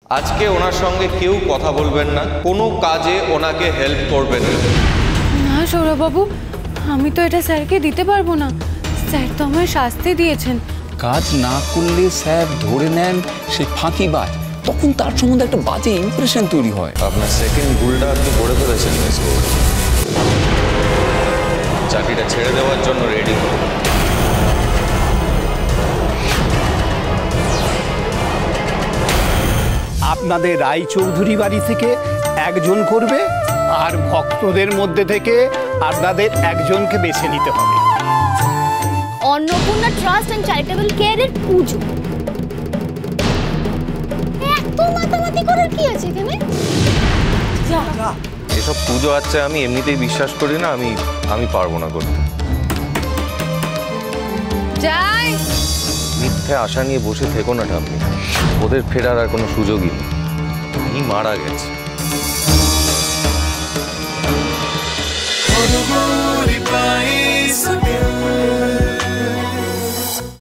আজকে ওনার সঙ্গে কেউ কথা বলবেন না, কোনো কাজে ওনাকে হেল্প করবেন না। না সৌরভবাবু, আমি তো এটা স্যারকে দিতে পারবো না। স্যার তো আমায় শাস্তি দিয়েছেন। কাজ না করলে স্যার ধরে নেন সে ফাঁকিবাজ, তখন তার সম্বন্ধে একটা বাজে ইমপ্রেশন তৈরি হয়। আপনার সেকেন্ড ভুলটা আপনি করে ফেলেছেন মিস গৌর। চাকরিটা ছেড়ে দেওয়ার জন্য রেডি হন। আপনাদের রায়চৌধুরী বাড়ি থেকে একজন করবে, আর ভক্তদের মধ্যে থেকে আপনাদের একজনকে বেছে নিতে হবে। অন্নপূর্ণা ট্রাস্ট এন্ড চ্যারিটেবল কেয়ারের পুজো। এত মাতামাতি করার কি আছে এখানে? এসব পুজো আচ্ছা আমি এমনিতেই বিশ্বাস করি না, আমি পারবো না করতে। যাই। মিথ্যে আশা নিয়ে বসে থেকো না ঠাম্মি, ওদের ফেরার আর কোনো সুযোগই নেই। মারা গেছে।